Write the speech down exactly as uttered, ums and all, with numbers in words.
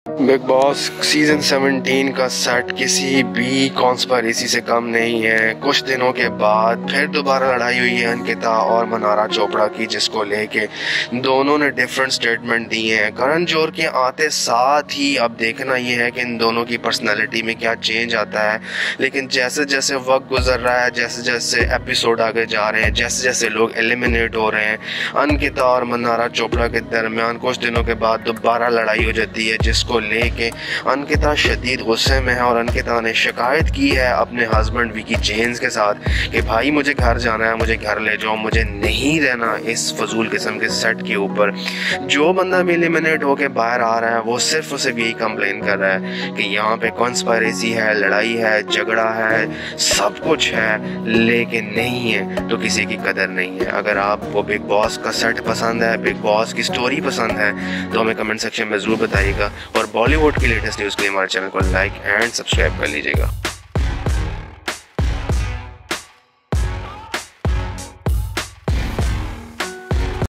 Big boss season सत्रह का set किसी भी कॉन्स्पिरेसी से कम नहीं है। कुछ दिनों के बाद फिर दोबारा लड़ाई हुई है अंकिता और मनारा चोपड़ा की, जिसको लेके दोनों ने डिफरेंट स्टेटमेंट दिए हैं। करण जौहर के आते साथ ही अब देखना ये है कि इन दोनों की पर्सनैलिटी में क्या चेंज आता है। लेकिन जैसे जैसे वक्त गुजर रहा है, जैसे जैसे एपिसोड आगे जा रहे हैं, जैसे जैसे लोग एलिमिनेट हो रहे हैं, अंकिता और मनारा चोपड़ा के दरमियान कुछ दिनों के बाद दोबारा लड़ाई हो जाती है, जिसको लेके अंकिता शदीद गुस्से में है। और अंकिता ने शिकायत की है अपने हस्बैंड विकी जेम्स के साथ कि भाई मुझे घर जाना है, मुझे घर ले जाओ, मुझे नहीं रहना इस फजूल किस्म के सेट के ऊपर। जो बंदा भी एलिमिनेट होके बाहर आ रहा है वो सिर्फ उसे भी कंप्लेन कर रहा है कि यहाँ पे कॉन्स्पिरेसी है, लड़ाई है, झगड़ा है, सब कुछ है, लेकिन नहीं है तो किसी की कदर नहीं है। अगर आपको बिग बॉस का सेट पसंद है, बिग बॉस की स्टोरी पसंद है, तो हमें कमेंट सेक्शन में ज़रूर बताइएगा। और बॉलीवुड की लेटेस्ट न्यूज़ के लिए हमारे चैनल को लाइक एंड सब्सक्राइब कर लीजिएगा।